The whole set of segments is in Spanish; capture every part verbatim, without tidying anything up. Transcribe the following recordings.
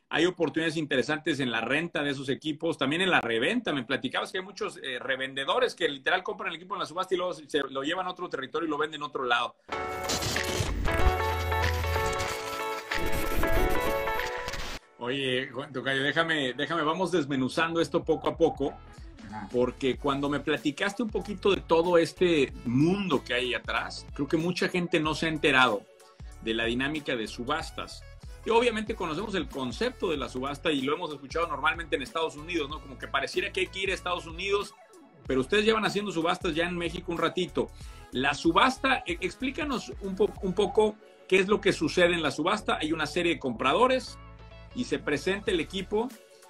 hay oportunidades interesantes en la renta de esos equipos, también en la reventa. Me platicabas que hay muchos eh, revendedores que literal compran el equipo en la subasta y luego se lo llevan a otro territorio y lo venden a otro lado. Oye, Juan Tocayo, déjame, déjame, vamos desmenuzando esto poco a poco, porque cuando me platicaste un poquito de todo este mundo que hay atrás, creo que mucha gente no se ha enterado de la dinámica de subastas. Y obviamente conocemos el concepto de la subasta y lo hemos escuchado normalmente en Estados Unidos, ¿no? Como que pareciera que hay que ir a Estados Unidos, pero ustedes llevan haciendo subastas ya en México un ratito. La subasta, eh, explícanos un, po un poco qué es lo que sucede en la subasta. Hay una serie de compradores y se presenta el equipo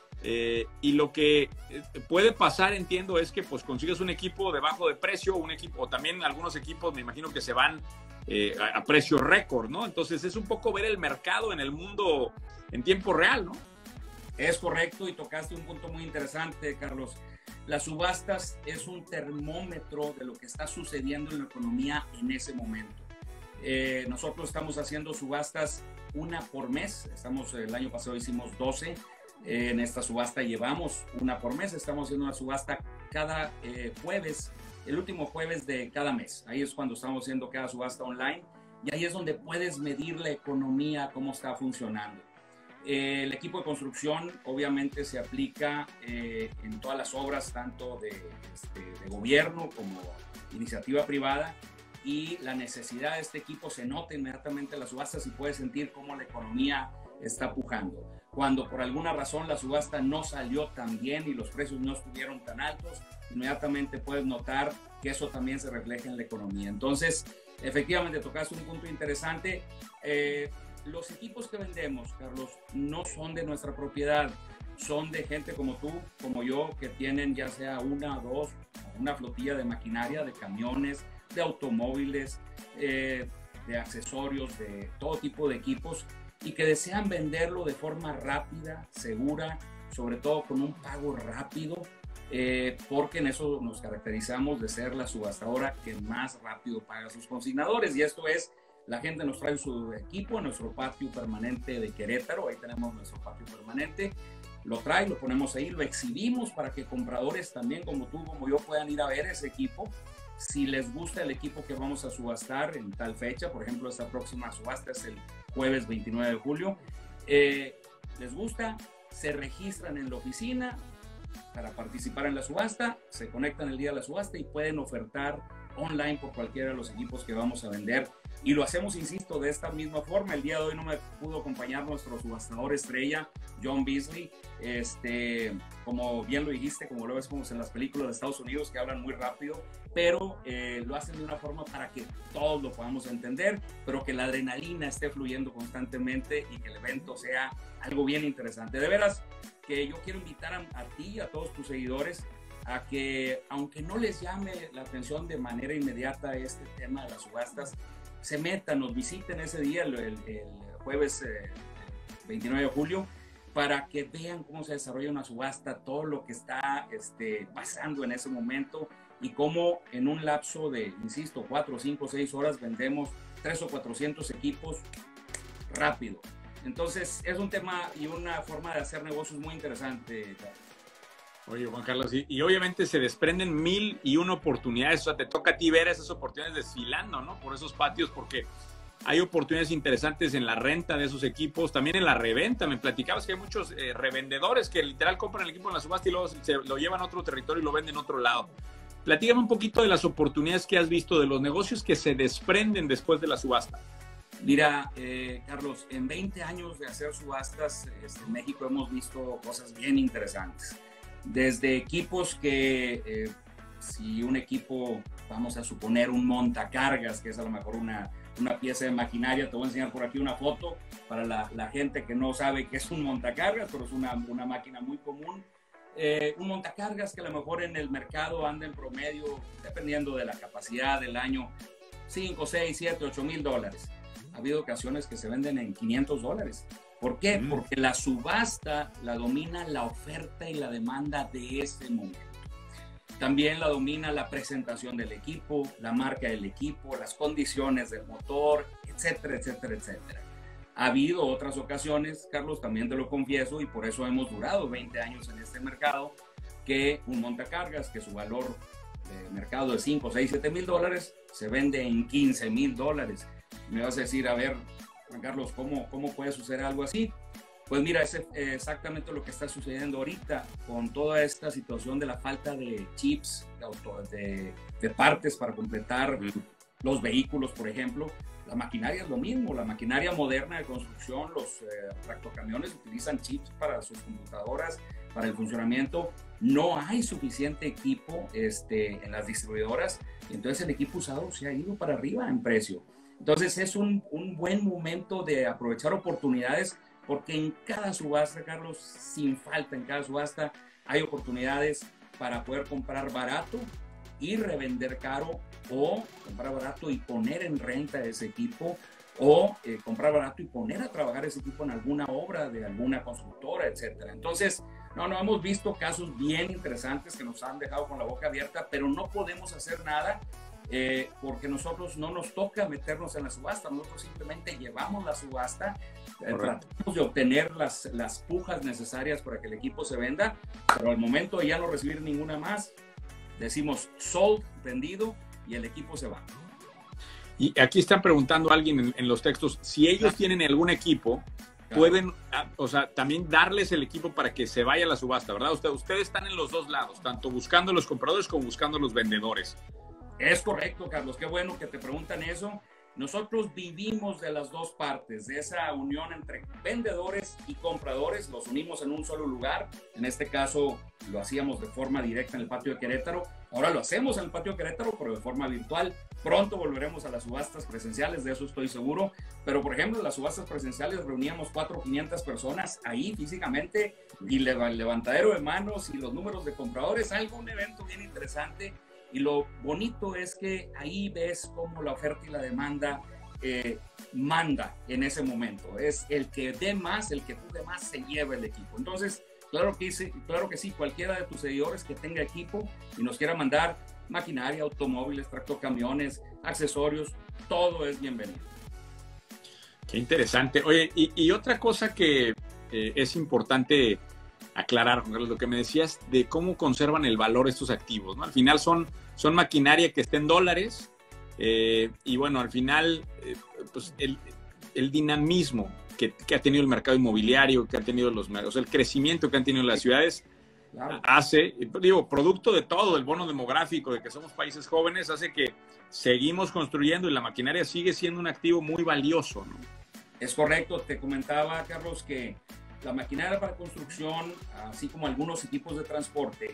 eh, y lo que puede pasar, entiendo, es que pues consigues un equipo debajo de precio, un equipo, o también algunos equipos me imagino que se van Eh, a, a precio récord, ¿no? Entonces es un poco ver el mercado en el mundo en tiempo real, ¿no? Es correcto y tocaste un punto muy interesante, Carlos. Las subastas es un termómetro de lo que está sucediendo en la economía en ese momento. Eh, nosotros estamos haciendo subastas una por mes. Estamos, el año pasado hicimos doce. Eh, en esta subasta llevamos una por mes. Estamos haciendo una subasta cada eh, jueves. El último jueves de cada mes. Ahí es cuando estamos haciendo cada subasta online y ahí es donde puedes medir la economía, cómo está funcionando. Eh, el equipo de construcción obviamente se aplica eh, en todas las obras, tanto de, este, de gobierno como iniciativa privada, y la necesidad de este equipo se nota inmediatamente en las subastas y puedes sentir cómo la economía está pujando. Cuando por alguna razón la subasta no salió tan bien y los precios no estuvieron tan altos, inmediatamente puedes notar que eso también se refleja en la economía. Entonces, efectivamente, tocaste un punto interesante. Eh, los equipos que vendemos, Carlos, no son de nuestra propiedad, son de gente como tú, como yo, que tienen ya sea una, dos, una flotilla de maquinaria, de camiones, de automóviles, eh, de accesorios, de todo tipo de equipos, y que desean venderlo de forma rápida, segura, sobre todo con un pago rápido, eh, porque en eso nos caracterizamos de ser la subastadora que más rápido paga a sus consignadores. Y esto es, la gente nos trae su equipo en nuestro patio permanente de Querétaro. Ahí tenemos nuestro patio permanente, lo trae, lo ponemos ahí, lo exhibimos para que compradores también como tú, como yo, puedan ir a ver ese equipo. Si les gusta el equipo que vamos a subastar en tal fecha, por ejemplo, esta próxima subasta es el jueves veintinueve de julio, eh, les gusta, se registran en la oficina para participar en la subasta, se conectan el día de la subasta y pueden ofertar online por cualquiera de los equipos que vamos a vender. Y lo hacemos, insisto, de esta misma forma. El día de hoy no me pudo acompañar nuestro subastador estrella, John Beasley. Este, como bien lo dijiste, como lo ves como en las películas de Estados Unidos que hablan muy rápido, pero eh, lo hacen de una forma para que todos lo podamos entender, pero que la adrenalina esté fluyendo constantemente y que el evento sea algo bien interesante. De veras que yo quiero invitar a, a ti y a todos tus seguidores a que, aunque no les llame la atención de manera inmediata este tema de las subastas, se metan, nos visiten ese día, el, el, el jueves eh, veintinueve de julio, para que vean cómo se desarrolla una subasta, todo lo que está este, pasando en ese momento y cómo en un lapso de, insisto, cuatro, cinco, seis horas vendemos tres o cuatrocientos equipos rápido. Entonces es un tema y una forma de hacer negocios muy interesante. Oye, Juan Carlos, y, y obviamente se desprenden mil y una oportunidades, o sea, te toca a ti ver esas oportunidades desfilando, ¿no? Por esos patios, porque hay oportunidades interesantes en la renta de esos equipos, también en la reventa. Me platicabas que hay muchos eh, revendedores que literal compran el equipo en la subasta y luego se lo llevan a otro territorio y lo venden a otro lado. Platícame un poquito de las oportunidades que has visto, de los negocios que se desprenden después de la subasta. Mira, eh, Carlos, en veinte años de hacer subastas este, en México hemos visto cosas bien interesantes. Desde equipos que, eh, si un equipo, vamos a suponer un montacargas, que es a lo mejor una, una pieza de maquinaria, te voy a enseñar por aquí una foto para la, la gente que no sabe qué es un montacargas, pero es una, una máquina muy común. Eh, un montacargas que a lo mejor en el mercado anda en promedio, dependiendo de la capacidad del año, cinco, seis, siete, ocho mil dólares. Ha habido ocasiones que se venden en quinientos dólares. ¿Por qué? Mm. Porque la subasta la domina la oferta y la demanda de ese momento. También la domina la presentación del equipo, la marca del equipo, las condiciones del motor, etcétera, etcétera, etcétera. Ha habido otras ocasiones, Carlos, también te lo confieso, y por eso hemos durado veinte años en este mercado, que un montacargas, que su valor de mercado de cinco, seis, siete mil dólares, se vende en quince mil dólares. Me vas a decir, a ver, Juan Carlos, ¿cómo, cómo puede suceder algo así? Pues mira, es exactamente lo que está sucediendo ahorita con toda esta situación de la falta de chips, de, auto, de, de partes para completar los vehículos, por ejemplo. La maquinaria es lo mismo, la maquinaria moderna de construcción, los eh, tractocamiones utilizan chips para sus computadoras, para el funcionamiento. No hay suficiente equipo este, en las distribuidoras, entonces el equipo usado se ha ido para arriba en precio. Entonces es un, un buen momento de aprovechar oportunidades, porque en cada subasta, Carlos, sin falta, en cada subasta hay oportunidades para poder comprar barato y revender caro, o comprar barato y poner en renta ese equipo, o eh, comprar barato y poner a trabajar ese equipo en alguna obra de alguna constructora, etcétera. Entonces, no, no hemos visto casos bien interesantes que nos han dejado con la boca abierta, pero no podemos hacer nada eh, porque nosotros no nos toca meternos en la subasta, nosotros simplemente llevamos la subasta, eh, tratamos de obtener las, las pujas necesarias para que el equipo se venda, pero al momento de ya no recibir ninguna más, decimos sold, vendido, y el equipo se va. Y aquí están preguntando a alguien en, en los textos, si ellos tienen algún equipo, claro, pueden, o sea, también darles el equipo para que se vaya a la subasta, ¿verdad? Usted, ustedes están en los dos lados, tanto buscando a los compradores como buscando a los vendedores. Es correcto, Carlos, qué bueno que te preguntan eso. Nosotros vivimos de las dos partes, de esa unión entre vendedores y compradores, los unimos en un solo lugar. En este caso lo hacíamos de forma directa en el patio de Querétaro. Ahora lo hacemos en el patio de Querétaro, pero de forma virtual. Pronto volveremos a las subastas presenciales, de eso estoy seguro. Pero, por ejemplo, en las subastas presenciales reuníamos cuatro o quinientas personas ahí físicamente, y el levantadero de manos y los números de compradores, algo, un evento bien interesante. Y lo bonito es que ahí ves cómo la oferta y la demanda eh, manda en ese momento. Es el que dé más, el que tú dé más, se lleva el equipo. Entonces, claro que, sí, claro que sí, cualquiera de tus seguidores que tenga equipo y nos quiera mandar maquinaria, automóviles, tractocamiones, accesorios, todo es bienvenido. Qué interesante. Oye, y, y otra cosa que eh, es importante aclarar, Juan Carlos, lo que me decías de cómo conservan el valor estos activos, ¿no? Al final son, son maquinaria que está en dólares eh, y bueno, al final eh, pues el, el dinamismo que, que ha tenido el mercado inmobiliario, que ha tenido los, o sea, el crecimiento que han tenido las ciudades, claro, hace, digo, producto de todo, del bono demográfico, de que somos países jóvenes, hace que seguimos construyendo y la maquinaria sigue siendo un activo muy valioso, ¿no? Es correcto, te comentaba, Carlos, que la maquinaria para construcción, así como algunos equipos de transporte,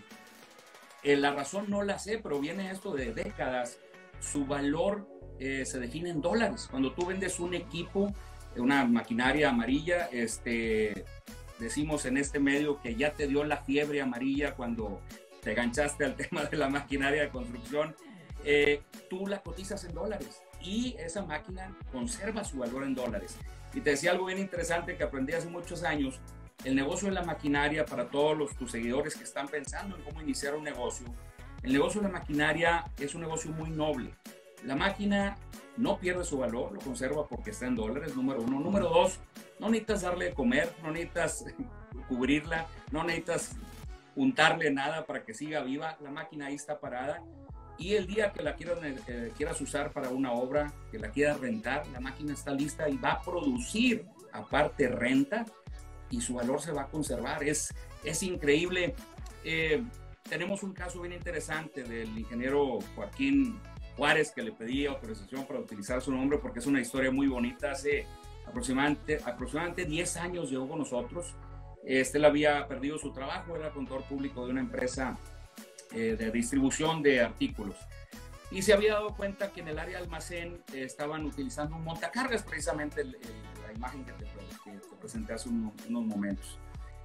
eh, la razón no la sé, pero viene esto de décadas. Su valor eh, se define en dólares. Cuando tú vendes un equipo, una maquinaria amarilla, este, decimos en este medio que ya te dio la fiebre amarilla cuando te enganchaste al tema de la maquinaria de construcción, eh, tú la cotizas en dólares y esa máquina conserva su valor en dólares. Y te decía algo bien interesante que aprendí hace muchos años. El negocio de la maquinaria, para todos los, tus seguidores que están pensando en cómo iniciar un negocio, el negocio de la maquinaria es un negocio muy noble. La máquina no pierde su valor, lo conserva porque está en dólares, número uno. Número dos, no necesitas darle de comer, no necesitas cubrirla, no necesitas untarle nada para que siga viva. La máquina ahí está parada. Y el día que la quieras, eh, quieras usar para una obra, que la quieras rentar, la máquina está lista y va a producir, aparte renta, y su valor se va a conservar. Es, es increíble. Eh, tenemos un caso bien interesante del ingeniero Joaquín Juárez, que le pedí autorización para utilizar su nombre porque es una historia muy bonita. Hace aproximadamente, aproximadamente diez años llegó con nosotros. Este, él había perdido su trabajo, era contador público de una empresa Eh, de distribución de artículos, y se había dado cuenta que en el área de almacén eh, estaban utilizando un montacargas, precisamente el, el, la imagen que te, que te presenté hace un, unos momentos.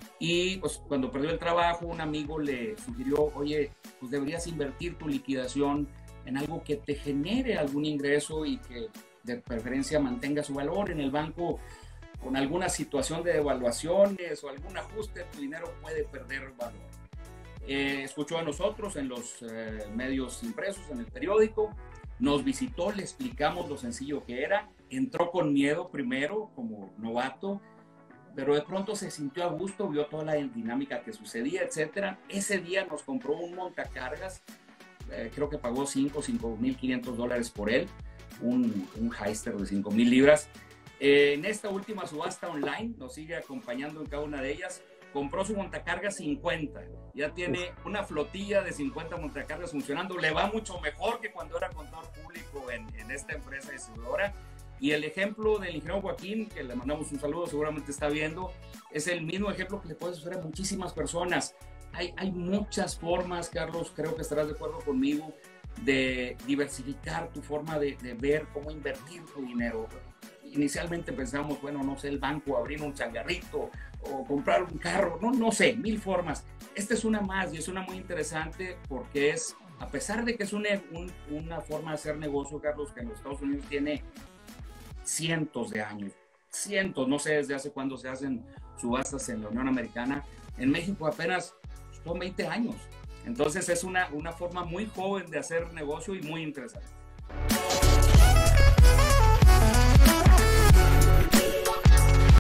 Y pues cuando perdió el trabajo, un amigo le sugirió, oye, pues deberías invertir tu liquidación en algo que te genere algún ingreso y que de preferencia mantenga su valor. En el banco, con alguna situación de devaluaciones o algún ajuste, tu dinero puede perder valor. Eh, escuchó a nosotros en los eh, medios impresos, en el periódico, nos visitó, le explicamos lo sencillo que era, entró con miedo primero como novato, pero de pronto se sintió a gusto, vio toda la dinámica que sucedía, etcétera. Ese día nos compró un montacargas, eh, creo que pagó cinco mil quinientos dólares por él, un, un Hyster de cinco mil libras. Eh, en esta última subasta online, nos sigue acompañando en cada una de ellas, compró su montacargas cincuenta, ya tiene una flotilla de cincuenta montacargas funcionando, le va mucho mejor que cuando era contador público en, en esta empresa distribuidora. Y el ejemplo del ingeniero Joaquín, que le mandamos un saludo, seguramente está viendo, es el mismo ejemplo que le puede suceder a muchísimas personas. Hay, hay muchas formas, Carlos, creo que estarás de acuerdo conmigo, de diversificar tu forma de, de ver cómo invertir tu dinero. Inicialmente pensamos, bueno, no sé, el banco, abrir un changarrito o comprar un carro, no, no sé, mil formas. Esta es una más y es una muy interesante porque es, a pesar de que es una, un, una forma de hacer negocio, Carlos, que en los Estados Unidos tiene cientos de años, cientos, no sé desde hace cuándo se hacen subastas en la Unión Americana, en México apenas son veinte años. Entonces es una, una forma muy joven de hacer negocio y muy interesante.